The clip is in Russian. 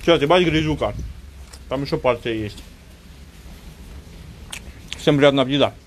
Сейчас, ебать грязюка. Там еще партия есть. Всем приятного аппетита.